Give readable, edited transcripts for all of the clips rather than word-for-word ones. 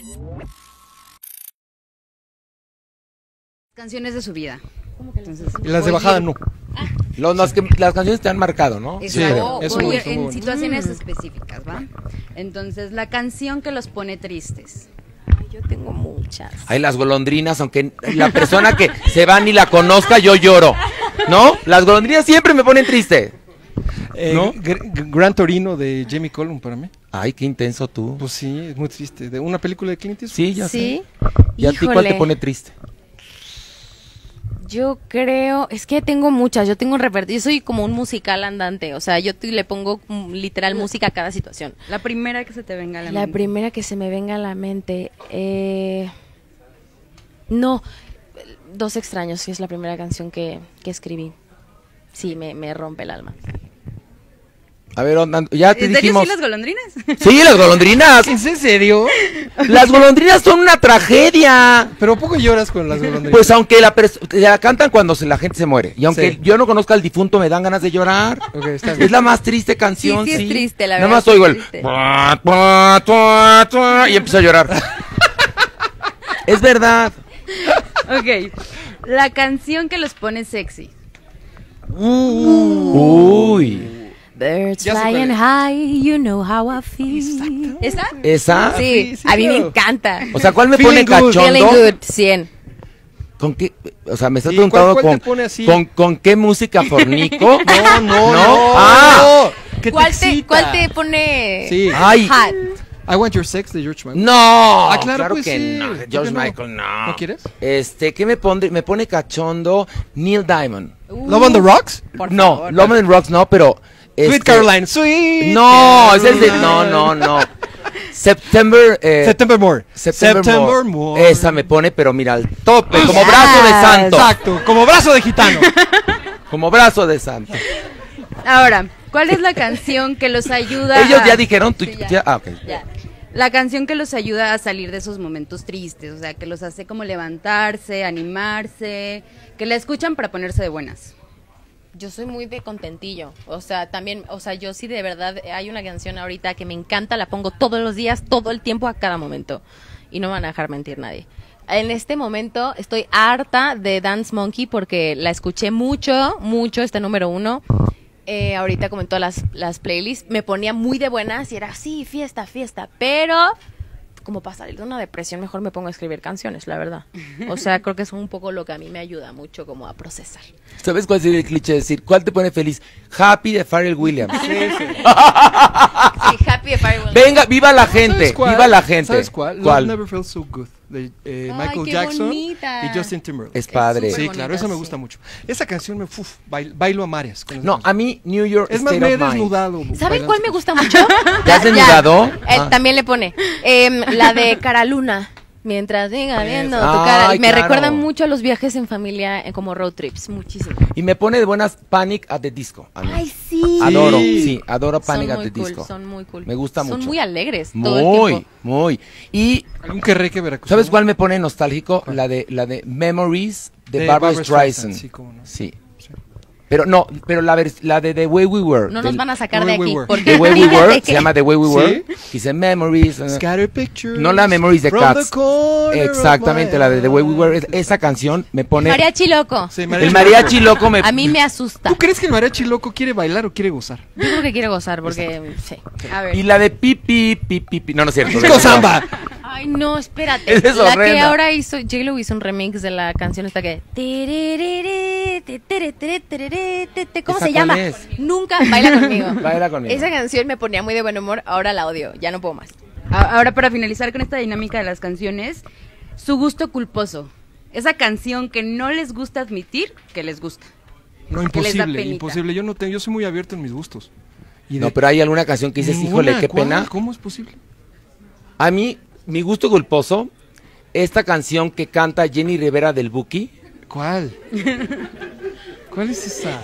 Canciones de su vida. Entonces, y las de bajada no. Las canciones te han marcado, ¿no? Sí, eso en situaciones específicas, ¿va? Entonces, la canción que los pone tristes. Ay, yo tengo muchas. Ay, las golondrinas, aunque la persona que se va ni la conozca, yo lloro, ¿no? Las golondrinas siempre me ponen triste, ¿no? Gran Torino de Jamie Cullum para mí. Ay, qué intenso tú. Pues sí, es muy triste. ¿De una película de Clint Eastwood? Sí, ya ¿Sí? sé. ¿Y a ti cuál te pone triste? Yo creo, es que tengo muchas, yo tengo un repertorio, yo soy como un musical andante, o sea, yo le pongo literal música a cada situación. La primera que se te venga a la mente. La primera que se me venga a la mente, no, Dos extraños, que es la primera canción que escribí. Sí, me rompe el alma. A ver, ya te dijimos. ¿Sí las golondrinas? Sí, las golondrinas. ¿En serio? Las golondrinas son una tragedia. ¿Pero poco lloras con las golondrinas? Pues aunque la cantan cuando la gente se muere. Y aunque yo no conozca al difunto, me dan ganas de llorar. Okay, está bien. Es la más triste canción. Sí, es triste, la verdad. Nada más oigo el... Y empiezo a llorar. Es verdad. Ok. La canción que los pone sexy. Uy. Birds flying high, you know how I feel. ¿Esa? ¿Esa? Sí, a mí me encanta. O sea, ¿cuál me pone cachondo? Feeling good, 100. ¿Con qué? O sea, me estás preguntando ¿cuál te pone así? ¿Con qué música fornico? No. Ah. ¿Cuál te pone? Sí. Ay. Hot? I Want Your Sex de George Michael. No. Claro pues que sí. no. George Michael, no. ¿No quieres? ¿Qué me pone? Me pone cachondo Neil Diamond. Love on the Rocks? No, favor. Love on the Rocks no, pero... Sweet Caroline. Sweet No, Caroline. ese es de... No. September More. September More. Esa me pone, pero mira, al tope, como brazo de santo. Exacto, como brazo de gitano. Como brazo de santo. Ahora, ¿cuál es la canción que los ayuda Ellos ya dijeron... Sí, ya. ya, ok. Ya. La canción que los ayuda a salir de esos momentos tristes, o sea, que los hace como levantarse, animarse, que la escuchan para ponerse de buenas. Yo soy muy de contentillo, o sea, también, o sea, yo sí de verdad, hay una canción ahorita que me encanta, la pongo todos los días, todo el tiempo, a cada momento, y no me van a dejar mentir nadie. En este momento estoy harta de Dance Monkey porque la escuché mucho, está número 1, ahorita como en todas las playlists, me ponía muy de buenas y era, sí, fiesta, pero... como para salir de una depresión, mejor me pongo a escribir canciones, la verdad. O sea, creo que es un poco lo que a mí me ayuda mucho como a procesar. ¿Sabes cuál sería el cliché? Decir, ¿cuál te pone feliz? Happy de Pharrell Williams. Sí, Happy de Pharrell Williams. Venga, viva la gente, viva la gente. ¿Sabes cuál? Love Never Felt So Good de Michael qué Jackson bonita. y Justin Timberlake. Es padre. Sí, bonita, claro, esa me sí. gusta mucho. Esa canción me bailo a mares. Con esa No, canción. a mí New York Es más, State me he of Mind. desnudado. ¿Saben bailando cuál me con- gusta mucho? ¿Ya has desnudado? Él Ah. también le pone la de Cara Luna. Mientras venga viendo tu Ay, cara. Me claro. recuerda mucho a los viajes en familia como road trips, muchísimo. Y me pone de buenas Panic at the Disco. A mí. Ay, sí. Adoro, Sí. sí, adoro Panic Son at muy the cool, Disco. son muy cool. Me gusta mucho. Son muy alegres todo el Muy, tiempo. muy. Y Algún querreque veracruzano. ¿sabes cuál me pone nostálgico? La de Memories de Barbra Streisand. Sí, cómo no. Sí. Pero no, pero la de The Way We Were. No nos van a sacar de The Way aquí. We Were. Porque The Way We fíjate Were, que- se llama The Way We ¿Sí? Were. Dice Memories. Scatter pictures. No la Memories de from Cats. the corner Exactamente, of la de The Way We Were. my Esa canción me pone... Mariachi loco. Sí, El mariachi loco me... A mí me asusta. ¿Tú crees que el mariachi loco quiere bailar o quiere gozar? Yo creo que quiero gozar porque sí. A ver. Y la de Pipi, Pipi. No, no es cierto. Disco Samba. Ay, no, espérate. Esa es La que horrenda. ahora hizo, J-Lo hizo un remix de la canción esta que... ¿Cómo ¿Esa se llama? cuál es? Nunca baila conmigo. Baila conmigo. Esa canción me ponía muy de buen humor, ahora la odio, ya no puedo más. Ahora, para finalizar con esta dinámica de las canciones, su gusto culposo. Esa canción que no les gusta admitir que les gusta. No, Que les da imposible, penita. imposible. Yo soy muy abierto en mis gustos. Y No, pero hay alguna canción que dices, Ninguna, híjole, qué ¿cuál? pena. ¿Cómo es posible? A mí, mi gusto culposo, esta canción que canta Jenny Rivera del Buki. ¿Cuál? ¿Cuál es esa?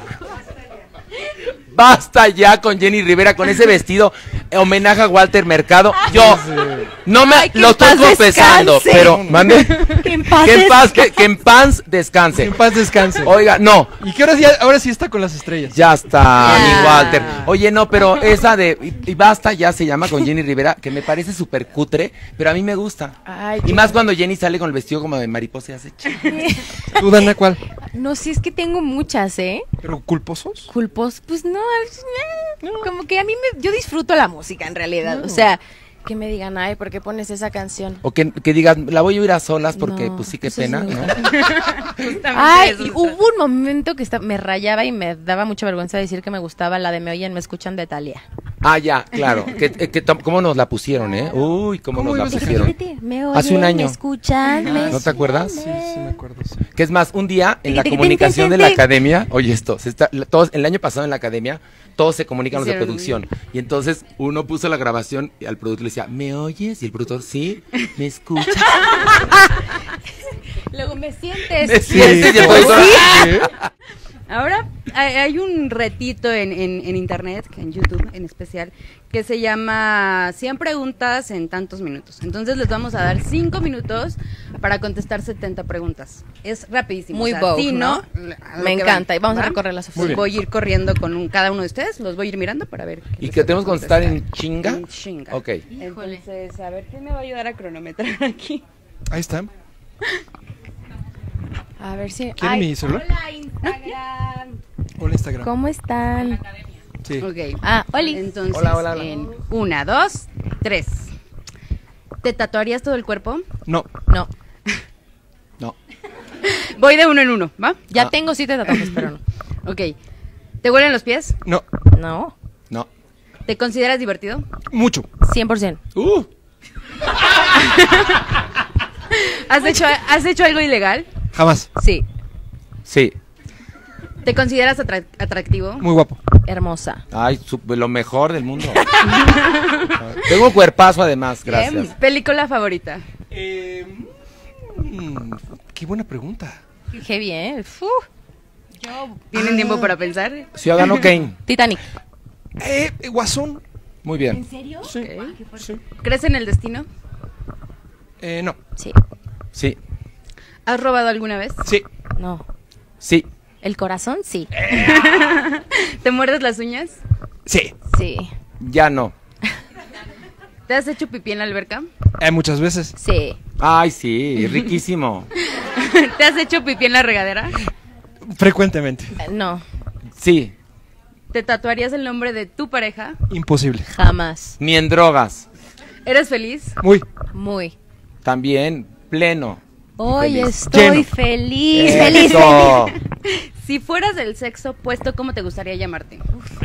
Basta ya con Jenny Rivera, con ese vestido, homenaje a Walter Mercado. Yo No me Ay, que lo en estoy paz confesando, descanse. pero mande. Que en paz Que en paz descanse. En paz descanse. Oiga, no, ¿Y qué ahora sí está con las estrellas? ya está, Ya. mi Walter. Oye, no, pero esa de y basta ya se llama con Jenny Rivera, que me parece súper cutre, pero a mí me gusta. Ay, Y más cuando Jenny sale con el vestido como de mariposa y hace ¿Tú, Dana, cuál? No, sí es que tengo muchas, ¿eh? ¿Pero culposos? Culpos, pues no, como que a mí yo disfruto la música en realidad, o sea, que me digan, ay, ¿por qué pones esa canción? O que digas, la voy a oír a solas porque No, pues sí, qué eso sí pena, me ¿no? Justamente Ay, eso y se hubo trata. un momento que me rayaba y me daba mucha vergüenza decir que me gustaba la de Me Oyen, Me Escuchan de Thalía. Ah, ya, claro. ¿Cómo nos la pusieron, eh? Uy, cómo nos la ibas a pusieron. Me Hace un oyen, año. Me escuchan, me ¿No te acuerdas? Sí, sí me acuerdo, sí. Que es más, un día en la comunicación de la academia, oye esto, todos, el año pasado en la academia, todos se comunican los de Hicieron- producción. Y entonces uno puso la grabación y al productor le decía, ¿me oyes? Y el productor, sí, ¿me escuchas? Luego me sientes. ¿Me sientes? Y el pues, productor, sí. Ahora hay un retito en internet, en YouTube en especial, que se llama 100 preguntas en tantos minutos. Entonces les vamos a dar 5 minutos para contestar 70 preguntas. Es rapidísimo. Muy Vogue, sí, ¿no? a lo Me que encanta. van, Y vamos a ¿va? recorrer las Muy oficinas. bien. Voy a ir corriendo con cada uno de ustedes, los voy a ir mirando para ver. qué ¿Y les que toca tenemos que contestar en contestar. chinga? En chinga. Ok. Entonces, a ver, ¿quién me va a ayudar a cronometrar aquí? Ahí está. A ver si. ¿Quieren Ay, mi celular? hola, Instagram. Hola, Instagram. ¿Cómo están? Sí. Ok. Ah, Oli. Entonces, Hola, hola, hola. en 1, 2, 3. ¿Te tatuarías todo el cuerpo? No. No, No. Voy de uno en uno, ¿va? ya Ah. tengo 7 tatuajes, pero no. Ok. ¿Te huelen los pies? No. No, No. ¿Te consideras divertido? Mucho. 100%. ¿Has hecho algo ilegal? Jamás. Sí, Sí. ¿Te consideras atractivo? Muy guapo. hermosa. Ay, lo mejor del mundo. Tengo un cuerpazo además, gracias. Bien. ¿Película favorita? Qué buena pregunta. Qué bien. ¿Tienen tiempo para pensar? Ciudadano Kane. Titanic. Guasón. Muy bien. serio? Sí. Sí. ¿Crees en el destino? No. Sí. Sí. ¿Has robado alguna vez? Sí. No. Sí. ¿El corazón? Sí. ¿Te muerdes las uñas? Sí. Sí. Ya no. ¿Te has hecho pipí en la alberca? Muchas veces. Sí. Ay, sí, riquísimo. ¿Te has hecho pipí en la regadera? Frecuentemente. No, Sí. ¿Te tatuarías el nombre de tu pareja? Imposible. jamás. Ni en drogas. ¿Eres feliz? Muy. Muy. También pleno. Hoy Feliz. estoy Lleno. feliz, feliz, Eso. feliz. Si fueras del sexo opuesto, ¿cómo te gustaría llamarte?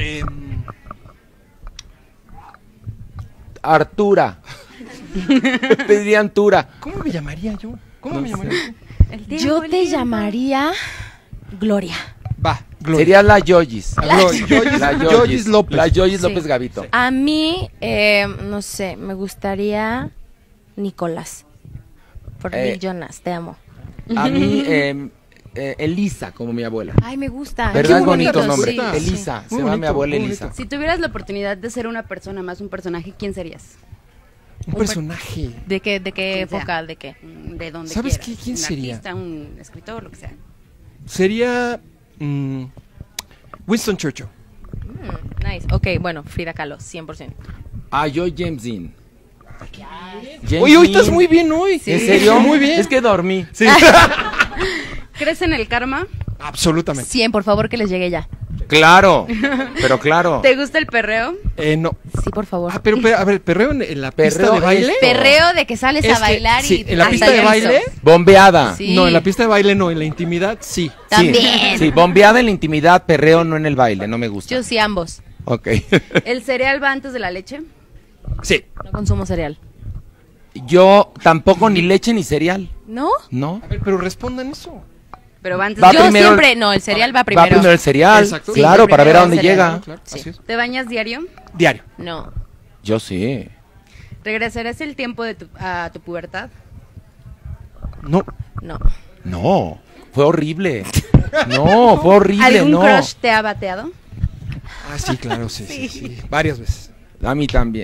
Artura. Te diría Antura. ¿Cómo me llamaría yo? ¿Cómo No me sé. llamaría? Yo te llamaría Gloria. Va, Gloria. Sería la Yoyis. Yoyis, La Yoyis López. La Yoyis Sí. López Gavito. A mí, no sé, me gustaría Nicolás. Por Eh. Nick Jonas, te amo. A mí, Elisa, como mi abuela. Ay, me gusta. ¿Verdad? qué Es bonito bonito, nombre. sí, Elisa. Muy Se llama mi bonito, abuela muy Elisa. bonito. Si tuvieras la oportunidad de ser una persona más un personaje, ¿quién serías? Un personaje. ¿De qué Quien sea. época? ¿De qué? De donde ¿Sabes quieras. quién un sería? artista, un escritor, lo que sea. Sería Winston Churchill. Nice. Ok, bueno, Frida Kahlo, 100%. Ah, yo James Dean. James Oye, hoy Dean. estás muy bien hoy. ¿En serio? Muy bien. Es que dormí. Sí. ¿Crees en el karma? Absolutamente. 100, por favor, que les llegue ya. Claro. Pero claro. ¿Te gusta el perreo? No. Sí, por favor. Pero, a ver, perreo en la pista Perreo de baile. es- Perreo de que sales Es a que, bailar sí, y en la hasta pista de el baile. piso. Bombeada. Sí. No, en la pista de baile no, en la intimidad sí. También. Sí, bombeada en la intimidad, perreo no en el baile, no me gusta. Yo sí, ambos. Ok. ¿El cereal va antes de la leche? Sí. No consumo cereal. Yo tampoco ni leche ni cereal, ¿No? ¿no? A ver, pero respondan eso. Pero va antes Va de Yo primero- siempre, no, el cereal va Va primero. primero el cereal, Exacto. claro, Sí, para ver a dónde primero el llega. cereal. Claro, Sí. así es. ¿Te bañas diario? Diario. No. Yo sí. ¿Regresarás el tiempo de a tu pubertad? No. No. No, fue horrible. No, fue horrible, ¿Algún no. crush te ha bateado? Ah, sí, claro, sí. Varias veces. A mí también.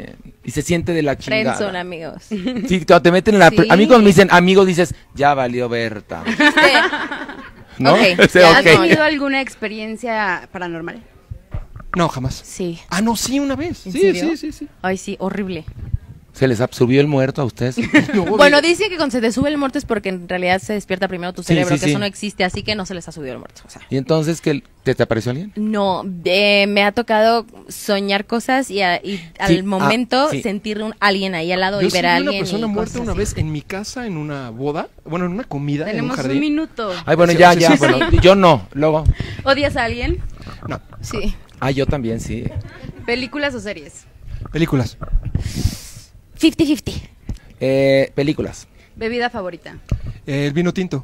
y se siente de la chingada. Friendzone, amigos. Sí, cuando te meten en la... Sí. A mí cuando me dicen amigo dices, ya valió Berta. ¿No? Ok, Sí, ya, ¿Has ok. tenido alguna experiencia paranormal? No, jamás. Sí. Ah, no, sí, una vez. ¿En Sí, serio? sí. Ay, sí, horrible. ¿Se les subió el muerto a ustedes? Bueno, dice que cuando se te sube el muerto es porque en realidad se despierta primero tu Sí, cerebro, sí, que sí. eso no existe, así que no se les ha subido el muerto. O sea, ¿Y entonces qué te apareció alguien? no, me ha tocado soñar cosas y al momento sí. sentir alguien ahí al lado Yo y sí ver vi a una alguien. persona y muerta cosas una así. vez en mi casa, en una boda, bueno, en una comida, en un Tenemos jardín. un minuto. Ay, bueno, Sí, ya, sí, ya, sí, bueno, yo no, luego. ¿Odias a alguien? No, Sí. Ah, yo también, sí. ¿Películas o series? películas. 50-50. Películas. ¿Bebida favorita? El vino tinto.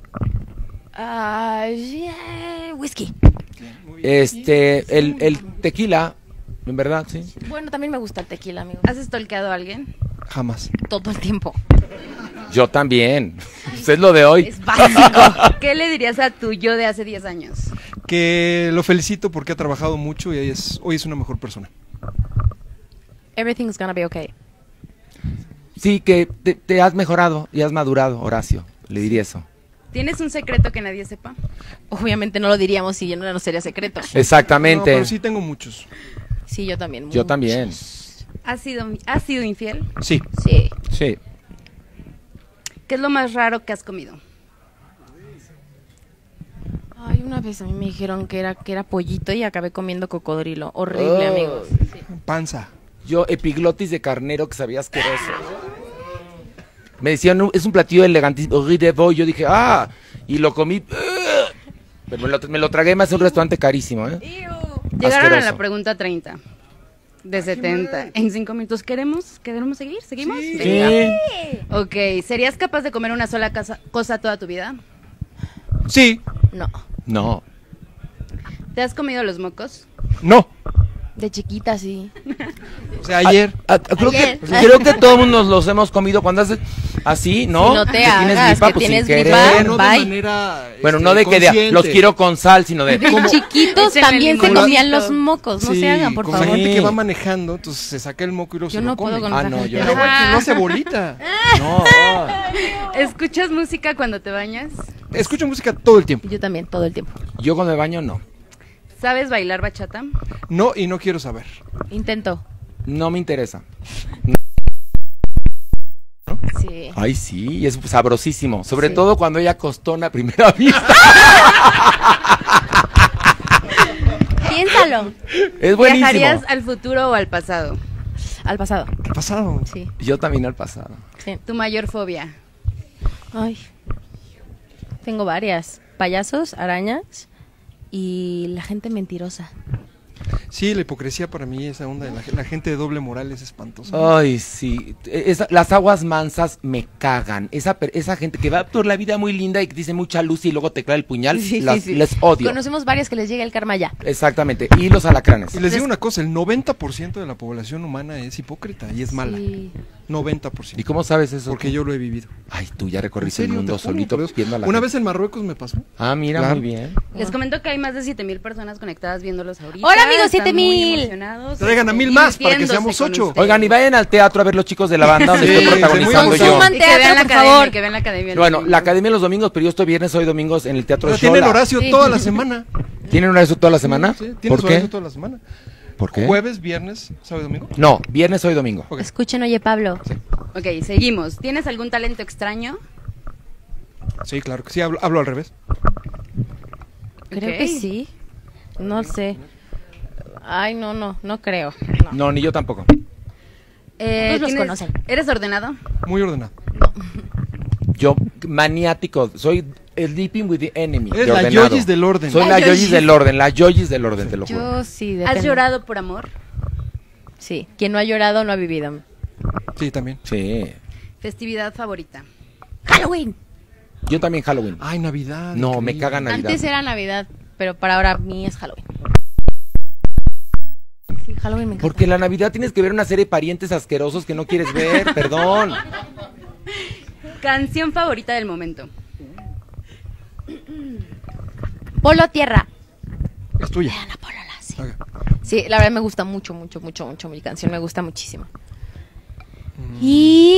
Whisky. El tequila, en verdad, sí. Bueno, también me gusta el tequila, amigo. ¿Has stalkeado a alguien? Jamás. Todo el tiempo. Yo también. Eso es lo de hoy. Es básico. ¿Qué le dirías a tu yo de hace 10 años? Que lo felicito porque ha trabajado mucho y hoy es una mejor persona. Everything's gonna be okay. Sí, que te has mejorado y has madurado, Horacio. Le diría eso. ¿Tienes un secreto que nadie sepa? Obviamente no lo diríamos si no sería secreto. No, Exactamente. pero sí tengo muchos. Sí, yo también. Yo también. ¿Has sido infiel? Sí. Sí. Sí. ¿Qué es lo más raro que has comido? Ay, una vez a mí me dijeron que era pollito y acabé comiendo cocodrilo. Horrible, Oh. amigos. Panza. Yo, epiglotis de carnero que sabía asqueroso. Me decían, "No, es un platillo elegantísimo, riz de veau". Yo dije, ¡ah! Y lo comí. Pero me lo tragué más en un restaurante carísimo, ¿eh? Llegaron a la Asqueroso. pregunta 30 de 70. En 5 minutos, ¿queremos seguir? ¿Seguimos? Sí. Venga. Ok, ¿serías capaz de comer una sola cosa toda tu vida? Sí. No. No. ¿Te has comido los mocos? No. De chiquita, sí. O sea, ayer. Ayer. Creo que todos nos los hemos comido cuando haces así, ¿no? Si no te Que tienes hagas, gripa, que pues, tienes sin gripa. querer. no bye. de manera. Bueno, no de que consciente. los quiero con sal, sino de... De chiquitos Échenle también se limoncito. comían los mocos. No Sí, se hagan, por como favor. la gente Sí. que va manejando, entonces se saca el moco y lo Yo se no lo puedo come. con Ah, esa no, gente. yo Pero no. bueno, no hace bolita. No. ¿Escuchas música cuando te bañas? Escucho música todo el tiempo. Yo también, todo el tiempo. Yo cuando me baño, no. ¿Sabes bailar bachata? No, y no quiero saber. Intento. No me interesa. Sí. Ay, sí, es sabrosísimo. Sobre Sí. todo cuando ella costona a primera vista. Piénsalo. Es buenísimo. ¿Viajarías al futuro o al pasado? Al pasado. ¿Qué ha pasado? Sí. Yo también al pasado. Sí. ¿Tu mayor fobia? Ay. Tengo varias. Payasos, arañas y la gente mentirosa. Sí, la hipocresía para mí, esa onda de la gente de doble moral es espantosa. Ay, sí. Las aguas mansas me cagan. Esa gente que va por la vida muy linda y que dice mucha luz y luego te clava el puñal, Sí, sí, sí. les odio. Conocemos varias que les llega el karma ya. Exactamente. Y los alacranes. Y les digo una cosa, el 90% de la población humana es hipócrita y es mala. Sí. 90%. ¿Y cómo sabes eso? Porque yo lo he vivido. Ay, tú ya ¿En recorriste el serio? mundo Te juro, solito por Dios. viendo a la Una gente. vez en Marruecos me pasó. Ah, mira, Claro. muy bien. Les comento que hay más de 7,000 personas conectadas viéndolos ahorita. ¡Hola, amigos, Están 7,000! muy emocionados, Traigan a 1,000 más para que divirtiéndose seamos con 8. ustedes. Oigan, y vayan al teatro a ver los chicos de la banda donde Sí, estoy muy protagonizando yo. Consuman Y que vean teatro, la por academia, favor. que vean la academia. el Bueno, domingo. la academia los domingos, pero yo estoy viernes, hoy domingos en el Teatro Pero tienen Xola. horario Sí. toda la semana. ¿Tienen horario toda la semana? Sí, tienes ¿Por horario qué? toda la semana. ¿Por qué? Jueves, viernes, sábado y domingo. No, viernes, hoy domingo. Ok. Escuchen, oye, Pablo. Ok, seguimos. ¿Tienes algún talento extraño? Sí, claro que sí, hablo al revés. Creo Ok. que sí. No sé. Ay, no creo. No. No, ni yo tampoco. Todos los conocen. ¿Eres ordenado? Muy ordenado. Yo, maniático, soy sleeping with the enemy. Eres de la ordenado. Yoyis del orden. Soy la Yoyis del orden, la Yoyis del orden, te lo juro. Yo sí, ¿Has depende. llorado por amor? Sí. Quien no ha llorado no ha vivido. Sí, también. Sí. ¿Festividad favorita? Halloween. Yo también Halloween. Ay, Navidad. No, me increíble. caga Navidad. Antes era Navidad, pero para ahora a mí es Halloween. Sí, Halloween me encanta. Porque la Navidad tienes que ver una serie de parientes asquerosos que no quieres ver, perdón. ¿Canción favorita del momento? Polo Tierra. Es tuya. Ana Polola, sí. Ok. Sí, la verdad me gusta mucho mi canción, me gusta muchísimo. Y...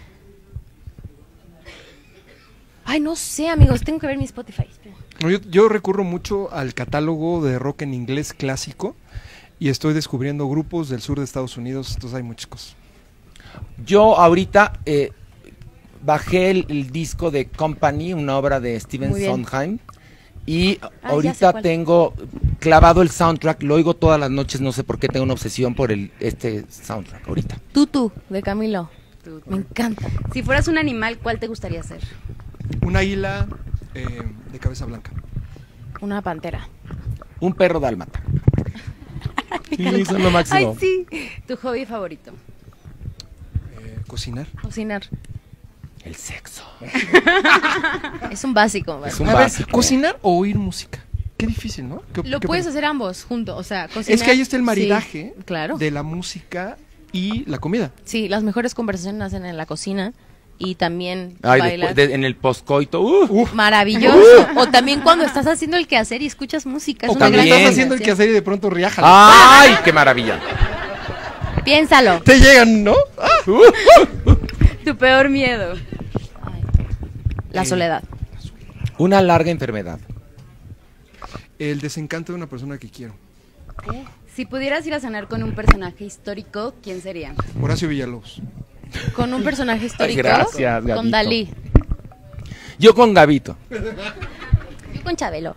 Ay, no sé, amigos, tengo que ver mi Spotify. Espera. No, yo recurro mucho al catálogo de rock en inglés clásico y estoy descubriendo grupos del sur de Estados Unidos, entonces hay muchas cosas. Yo ahorita bajé el disco de Company, una obra de Stephen Muy bien. Sondheim, y ya sé ahorita cuál. tengo clavado el soundtrack, lo oigo todas las noches, no sé por qué tengo una obsesión por este soundtrack ahorita. Tutu, de Camilo. Me encanta. Si fueras un animal, ¿cuál te gustaría ser? Un águila de cabeza blanca. Una pantera. Un perro dálmata. Sí, son lo máximo. Ay, sí. ¿Tu hobby favorito? Cocinar. Cocinar. El sexo. Es un básico. Es un A ver, básico. ¿cocinar o oír música? Qué difícil, ¿no? Lo puedes hacer ambos juntos, o sea, cocinar. Es que ahí está el maridaje Sí, claro. de la música y la comida. Sí, las mejores conversaciones nacen en la cocina y también Ay, bailar. después en el postcoito. Maravilloso. O también cuando estás haciendo el quehacer y escuchas música. Es O una cuando gran estás También. haciendo el combinación. quehacer y de pronto riájale. ¡Ay, qué maravilla! Piénsalo. Te llegan, ¿no? Tu peor miedo. Ay, la soledad. Una larga enfermedad. El desencanto de una persona que quiero. Si pudieras ir a cenar con un personaje histórico, ¿quién sería? Horacio Villalobos. Con un personaje histórico. Gracias, Gabito. Con Dalí. Yo con Gabito. Yo con Chabelo.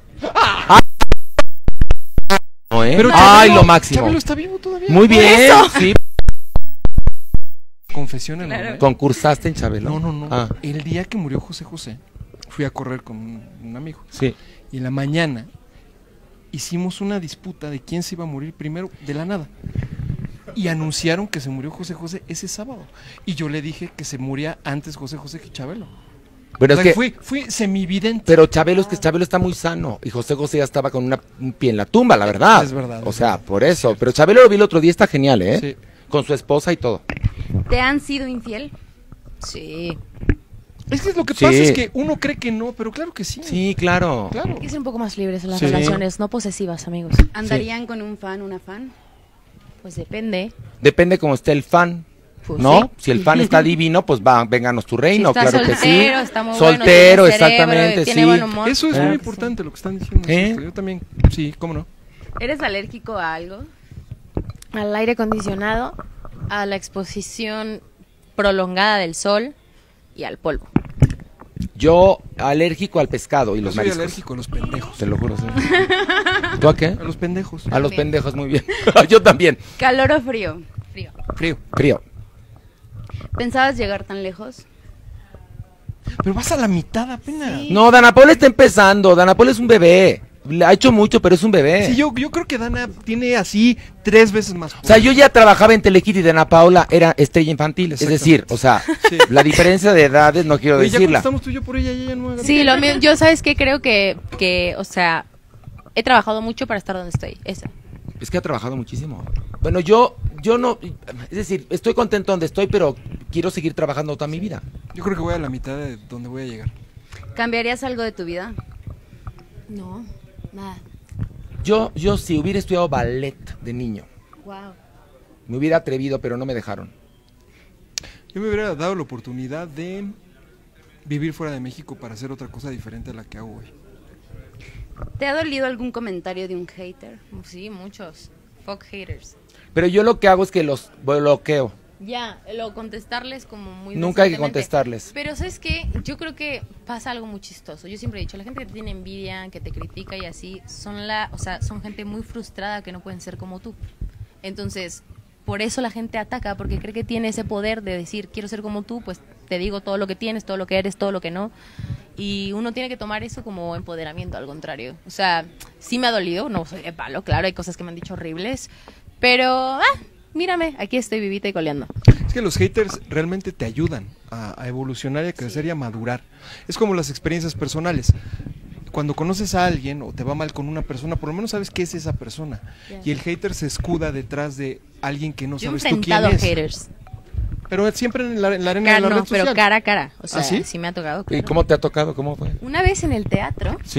¿No, eh? Pero Ay, Chabelo- lo máximo. Chabelo está vivo todavía. Muy bien, sí. Confesión enorme. ¿Concursaste en Chabelo? No. Ah, El día que murió José José, fui a correr con un amigo. sí. Y en la mañana hicimos una disputa de quién se iba a morir primero de la nada. Y anunciaron que se murió José José ese sábado. Y yo le dije que se moría antes José José que Chabelo. Pero O es sea, que, fui semividente. pero Chabelo, es que Chabelo está muy sano. Y José José ya estaba con un pie en la tumba, la verdad. Es verdad, O es sea, verdad. por eso. Pero Chabelo lo vi el otro día, está genial, ¿eh? Sí. Con su esposa y todo. ¿Te han sido infiel? Sí. Es que lo que Sí. pasa es que uno cree que no, pero claro que sí. Sí, claro. Claro. Hay que ser un poco más libres en las Sí. relaciones, no posesivas, amigos. ¿Andarían con un fan, una fan? Pues depende. Depende cómo esté el fan. Pues ¿No? sí. Si el fan está divino, pues va, vénganos tu reino, Si está claro que sí. soltero, está muy bueno, Soltero, tiene cerebro, exactamente, tiene sí. buen humor. Eso es ¿Eh? muy importante lo que están diciendo. ¿Eh? es cierto. Yo también, sí, cómo no. ¿Eres alérgico a algo? Al aire acondicionado, a la exposición prolongada del sol y al polvo. Yo alérgico al pescado y Yo los soy mariscos. alérgico a los pendejos. Te lo juro, sí. ¿Tú a qué? A los pendejos. A los pendejos, muy bien. Yo también. ¿Calor o frío? Frío. Frío. Frío. ¿Pensabas llegar tan lejos? Pero vas a la mitad apenas. Sí. No, Dana Paola está empezando. Dana Paola es un bebé. Le ha hecho mucho, pero es un bebé. Sí, yo creo que Dana tiene así 3 veces más. O sea, yo ya trabajaba en Telehit y Dana Paola era estrella infantil. Es decir, o sea, Sí. la diferencia de edades no quiero Oye, ya decirla. estamos tú y yo por ella y ella no haga Sí, nada. lo mío, yo sabes que creo que, o sea, he trabajado mucho para estar donde estoy. Eso. Es que ha trabajado muchísimo. Bueno, yo no, es decir, estoy contento donde estoy, pero quiero seguir trabajando toda mi vida. Yo creo que voy a la mitad de donde voy a llegar. ¿Cambiarías algo de tu vida? No, nada. Yo si hubiera estudiado ballet de niño, Wow. me hubiera atrevido, pero no me dejaron. Yo me hubiera dado la oportunidad de vivir fuera de México para hacer otra cosa diferente a la que hago hoy. ¿Te ha dolido algún comentario de un hater? Sí, muchos. Fuck haters. Pero yo lo que hago es que los bloqueo. Ya, lo contestarles como muy Nunca hay que decentemente. contestarles. Pero ¿sabes qué? Yo creo que pasa algo muy chistoso. Yo siempre he dicho, la gente que te tiene envidia, que te critica y así, son gente muy frustrada que no pueden ser como tú. Entonces, por eso la gente ataca, porque cree que tiene ese poder de decir, quiero ser como tú, pues te digo todo lo que tienes, todo lo que eres, todo lo que no. Y uno tiene que tomar eso como empoderamiento, al contrario. O sea, sí me ha dolido, no soy de palo, claro, hay cosas que me han dicho horribles, pero, mírame, aquí estoy vivita y coleando. Es que los haters realmente te ayudan a evolucionar y a crecer y a madurar. Es como las experiencias personales. Cuando conoces a alguien o te va mal con una persona, por lo menos sabes qué es esa persona. Ya. Y el hater se escuda detrás de alguien que no Yo he sabes tú quién enfrentado es. haters. Pero siempre en la arena de la No, red pero social. cara a cara. O sea, ¿Ah, sí? sí me ha tocado. ¿Y claro. cómo te ha tocado? ¿Cómo fue? Una vez en el teatro, Sí.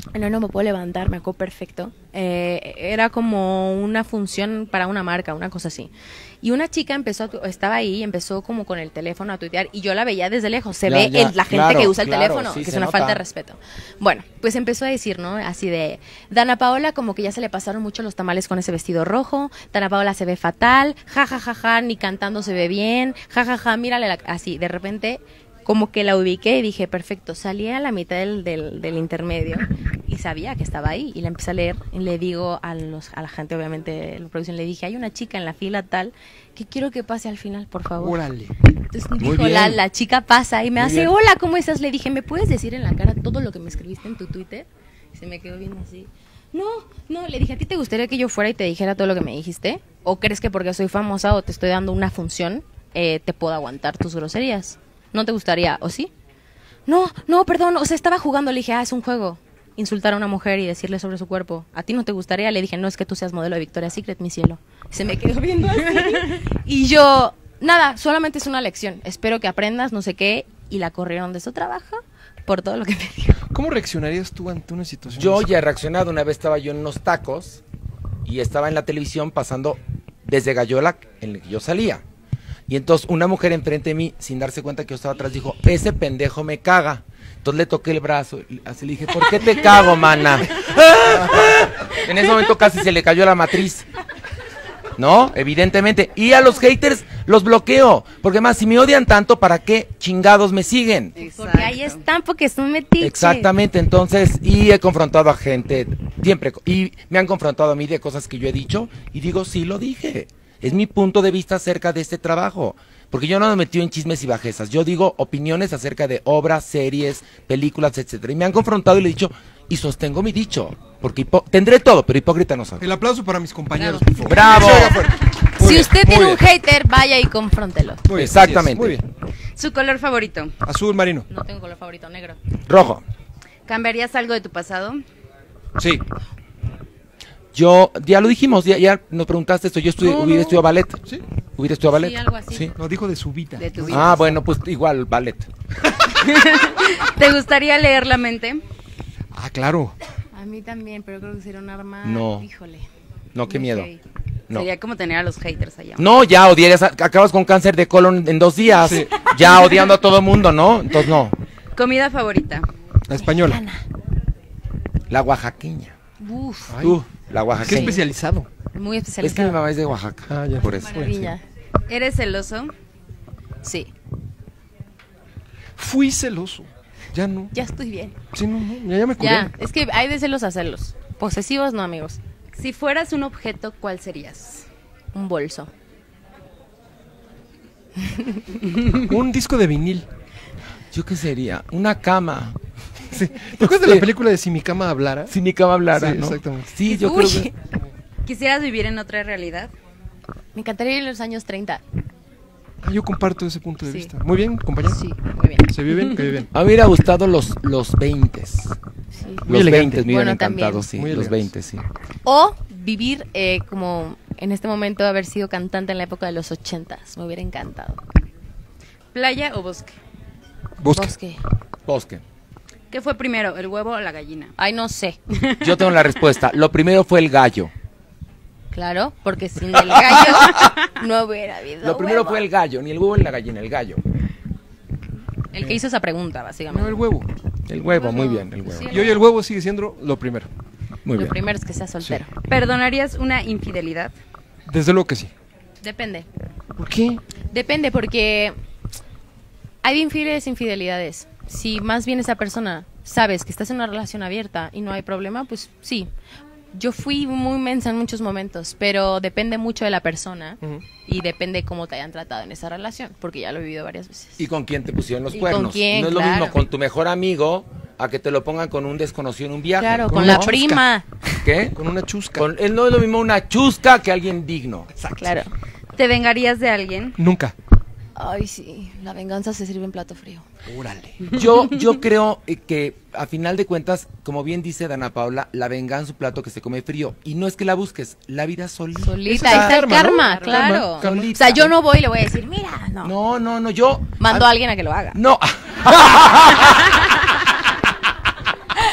No me puedo levantar, me acuerdo perfecto. Era como una función para una marca, una cosa así. Y una chica estaba ahí y empezó como con el teléfono a tuitear y yo la veía desde lejos. Se ve la gente que usa el teléfono, sí, que es se una nota. falta de respeto. Bueno, pues empezó a decir, ¿no? Así de, Dana Paola como que ya se le pasaron mucho los tamales con ese vestido rojo, Dana Paola se ve fatal, ja, ja, ja, ja, ni cantando se ve bien, ja, ja, ja, mírale así. De repente como que la ubiqué y dije, perfecto, salí a la mitad del intermedio y sabía que estaba ahí y la empecé a leer y le digo a la gente, obviamente, la producción, le dije, hay una chica en la fila tal que quiero que pase al final, por favor. Órale. Entonces Muy dijo, bien. la chica pasa y me Muy hace, bien. hola, ¿cómo estás? Le dije, ¿me puedes decir en la cara todo lo que me escribiste en tu Twitter? Y se me quedó viendo así. No, le dije, ¿a ti te gustaría que yo fuera y te dijera todo lo que me dijiste? ¿O crees que porque soy famosa o te estoy dando una función, te puedo aguantar tus groserías? ¿No te gustaría? ¿O sí? No, perdón, o sea, estaba jugando, le dije, es un juego. Insultar a una mujer y decirle sobre su cuerpo. ¿A ti no te gustaría? Le dije, no, es que tú seas modelo de Victoria's Secret, mi cielo. Y se me quedó viendo así. Y yo, nada, solamente es una lección. Espero que aprendas, no sé qué. Y la corrieron de su trabajo por todo lo que me dijo. ¿Cómo reaccionarías tú ante una situación Yo así? ya he reaccionado. Una vez estaba yo en unos tacos y estaba en la televisión pasando desde Gallola, en el que yo salía. Y entonces una mujer enfrente de mí, sin darse cuenta que yo estaba atrás, dijo, ese pendejo me caga. Entonces le toqué el brazo, y así le dije, ¿por qué te cago, mana? En ese momento casi se le cayó la matriz. ¿No? Evidentemente. Y a los haters los bloqueo. Porque más, si me odian tanto, ¿para qué chingados me siguen? Porque ahí están, porque son metiches. Exactamente, entonces, y he confrontado a gente, siempre, y me han confrontado a mí de cosas que yo he dicho, y digo, sí lo dije. Es mi punto de vista acerca de este trabajo. Porque yo no me metí en chismes y bajezas. Yo digo opiniones acerca de obras, series, películas, etcétera. Y me han confrontado y le he dicho, y sostengo mi dicho. Porque tendré todo, pero hipócrita no soy. El aplauso para mis compañeros, Bravo. por favor. ¡Bravo! Que se oiga fuerte. Muy Si bien, usted muy tiene bien. un hater, vaya y confróntelo. Muy bien, Exactamente. así es, muy bien. ¿Su color favorito? Azul marino. No tengo color favorito, negro. Rojo. ¿Cambiarías algo de tu pasado? Sí. Yo, ya lo dijimos, ya nos preguntaste esto. Yo hubiera estudiado ballet. Sí. ¿Hubiera estudiado ballet? Sí, algo así. Sí. No, dijo de su vida. De tu vida. Ah, bueno, pues igual, ballet. ¿Te gustaría leer la mente? Ah, claro. A mí también, pero creo que sería un arma. No. Híjole. No, qué Muy miedo. heavy. No. Sería como tener a los haters allá. No, ya odiarías, acabas con cáncer de colon en 2 días. Sí. Ya odiando a todo mundo, ¿no? Entonces no. ¿Comida favorita? La española. La oaxaqueña. Uf, Ay, Tú, la qué oaxaqueña. especializado. muy Es que especializado. mi mamá es de Oaxaca. Ah, ya. Por eso. Maravilla. ¿Eres celoso? Sí, Fui celoso. Ya no. ya estoy bien. Sí, no, ya me curé. Ya, es que hay de celos a celos. Posesivos no, amigos. Si fueras un objeto, ¿cuál serías? Un bolso. Un disco de vinil. ¿Yo qué sería? Una cama. Sí. ¿Te acuerdas de la película de Si mi cama hablara? Si mi cama hablara, Sí, ¿no? exactamente. Sí, yo Uy. creo que... ¿Quisieras vivir en otra realidad? Me encantaría ir en los años 30. Ah, yo comparto ese punto de Sí. vista. Muy bien, compañero. Sí, muy bien. Se vive bien, que vive bien. A mí me hubiera gustado los 20. Sí. Los elegante. 20 me hubieran Bueno, encantado, también. sí. Muy Los elegantes. 20, sí. O vivir como en este momento haber sido cantante en la época de los 80s. Me hubiera encantado. ¿Playa o bosque? Bosque. Bosque. ¿Qué fue primero, el huevo o la gallina? Ay, no sé. Yo tengo la respuesta. Lo primero fue el gallo. Claro, porque sin el gallo no hubiera habido Lo primero huevo. fue el gallo, ni el huevo ni la gallina, el gallo. El que hizo esa pregunta, No, básicamente. el huevo. El huevo, muy Bueno, bien, el huevo. sí. Y hoy el huevo sigue siendo lo primero. Muy Lo bien. primero es que sea soltero. ¿Perdonarías una infidelidad? Desde luego que sí. Depende. ¿Por qué? Depende, porque hay infidelidades. Si más bien esa persona sabes que estás en una relación abierta y no hay problema, pues sí. Yo fui muy mensa en muchos momentos, pero depende mucho de la persona Ujú. y depende cómo te hayan tratado en esa relación, porque ya lo he vivido varias veces. ¿Y con quién te pusieron los ¿Y cuernos? con quién? No es lo Claro. mismo con tu mejor amigo a que te lo pongan con un desconocido en un viaje. Claro, con con una la chusca. prima. ¿Qué? Con una chusca. No es lo mismo una chusca que alguien digno. Claro. ¿Te vengarías de alguien? Nunca. Ay, sí, la venganza se sirve en plato frío. Órale. Yo creo que a final de cuentas, como bien dice Dana Paula, la venganza es un plato que se come frío. Y no es que la busques, la vida solita. Solita, Eso es ahí está el karma, ¿no? karma, Karma, claro. karma. O sea, yo no voy y le voy a decir, mira, no. No, yo... Mando a alguien a que lo haga. No.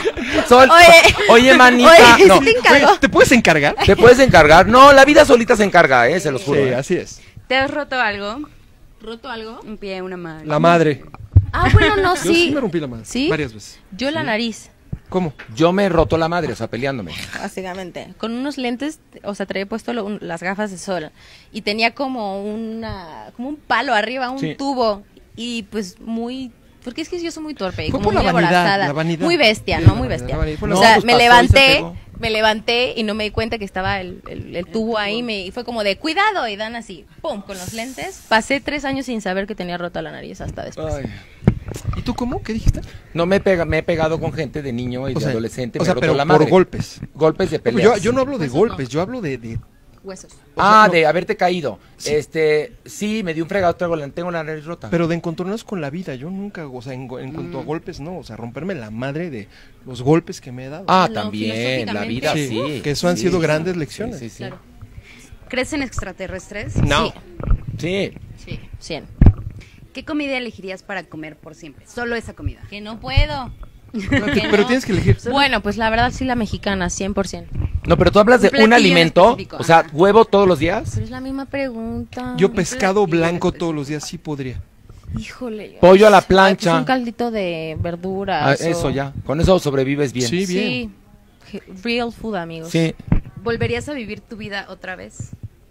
Oye, manita. Oye, No. ¿sí te encargó? Oye, ¿te puedes encargar? ¿Te puedes encargar? No, la vida solita se encarga, se los juro. Sí, así es. ¿Te has roto algo? ¿Roto algo? Un pie, una mano. La madre. Ah, bueno, no, Yo sí sí. me rompí la madre. ¿Sí? Varias veces. Yo la nariz, ¿Cómo? Yo me he roto la madre, o sea, peleándome. básicamente. Con unos lentes, o sea, traía puesto las gafas de sol. Y tenía como como un palo arriba, un Sí. tubo. Y pues muy... Porque es que yo soy muy torpe y Fue como por la muy vanidad, aborazada. la vanidad. Muy bestia, Sí, ¿no? la Muy vanidad, bestia. la vanidad. Fue No, O sea, pues me pasó y se levanté, pegó. y no me di cuenta que estaba el tubo ahí. Y fue como de cuidado. Y dan así, pum, con los lentes. Pasé 3 años sin saber que tenía rota la nariz hasta después. Ay. ¿Y tú cómo? ¿Qué dijiste? No me he pegado con gente de niño y de adolescente, o sea, me he roto pero la madre. por golpes. Golpes de Pues peleas. yo no hablo de Eso golpes, no. yo hablo de Huesos. o sea, no. De haberte caído. Sí. Sí, me dio un fregado, tengo la nariz rota. pero de encontronados con la vida. Yo nunca, o sea, en cuanto a golpes, no. O sea, romperme la madre de los golpes que me he dado. Ah, No, también, la vida, filosóficamente. sí. Que eso han Sí, sido sí, grandes sí, lecciones. Sí, sí. Claro. ¿Crees en extraterrestres? No. Sí. Sí, 100. ¿Qué comida elegirías para comer por siempre? Solo esa comida. Que no puedo. Pero tienes que elegir. Bueno, pues la verdad sí la mexicana, 100%. No, pero tú hablas de Un un platillo en alimento, específico, o sea, ajá. huevo todos los días, Pero es la misma pregunta. Yo pescado platillo blanco específico. todos los días sí podría. Híjole. pollo a la Ay, pues plancha. un caldito de verduras. Eso ya, con eso sobrevives bien. Sí. Sí. Real food, amigos. Sí. ¿Volverías a vivir tu vida otra vez?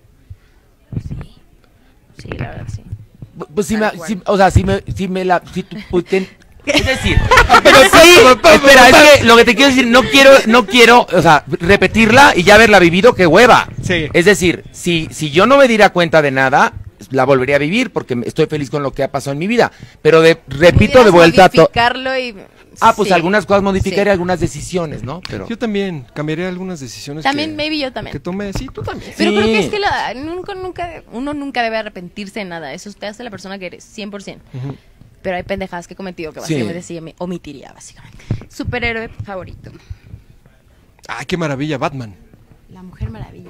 Sí, la verdad, sí. Pues Tal cual. o sea, es decir, pero sí, espera, es que lo que te quiero decir, no quiero, o sea, repetirla y ya haberla vivido, qué hueva. Sí. Es decir, si yo no me diera cuenta de nada, la volvería a vivir porque estoy feliz con lo que ha pasado en mi vida. Pero repito de Pudieras vuelta todo. modificarlo y... Pues sí. algunas cosas modificaré, Sí. algunas decisiones, ¿no? Pero Yo también cambiaría algunas decisiones También, que, maybe yo también. que tomé. Sí, tú también. Pero Sí. creo que es que uno nunca debe arrepentirse de nada. Eso te hace la persona que eres, 100%. Ujú. Pero hay pendejadas que he cometido que Sí. básicamente sí me omitiría, básicamente. Superhéroe favorito. Ay, qué maravilla, Batman. La Mujer Maravilla.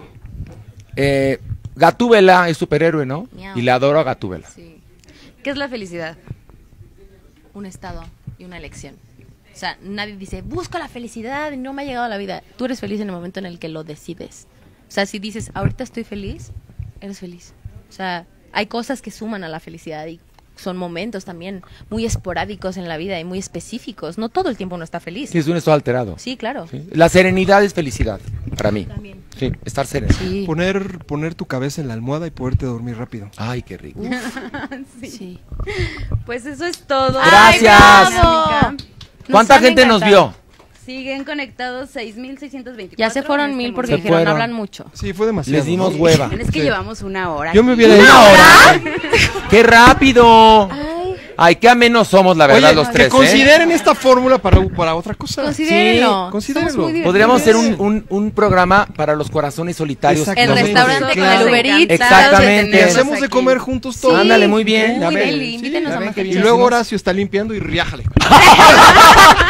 Gatúbela es superhéroe, ¿no? Miau. Y le adoro a Gatúbela. Sí. ¿Qué es la felicidad? Un estado y una elección. O sea, nadie dice, busco la felicidad y no me ha llegado la vida. Tú eres feliz en el momento en el que lo decides. O sea, si dices, ahorita estoy feliz, eres feliz. O sea, hay cosas que suman a la felicidad y son momentos también muy esporádicos en la vida y muy específicos. No todo el tiempo uno está feliz. Sí, es un estado alterado. Sí, claro. Sí. La serenidad es felicidad, para mí. También. Sí, estar sereno. Sí. Poner tu cabeza en la almohada y poderte dormir rápido. Ay, qué rico. Sí. Pues eso es todo. Gracias. bravo! ¿Cuánta han gente nos encantado. vio? Siguen conectados 6,624. Ya se fueron en 1000 este porque Se dijeron, fueron. hablan mucho. Sí, fue demasiado. Les dimos ¿no? hueva. Es que Sí. llevamos una hora. Yo me aquí. hubiera ido. ¿Una hora? ¡Qué rápido! Ay, Ay, qué amenos somos, la verdad, Oye, los que tres, ¿eh? consideren esta fórmula para otra cosa. considérenlo. Sí, considérenlo. Somos muy divertidos. Podríamos hacer un programa para los corazones solitarios. Exacto. El Nosotros, restaurante claro. con el Uber Eats. Exactamente. Y hacemos de comer juntos todos. Ándale, muy bien. Muy Ya ven. deli, invítenos ya a ven qué Masterchef. Y bien luego hicimos. Horacio está limpiando y riájale.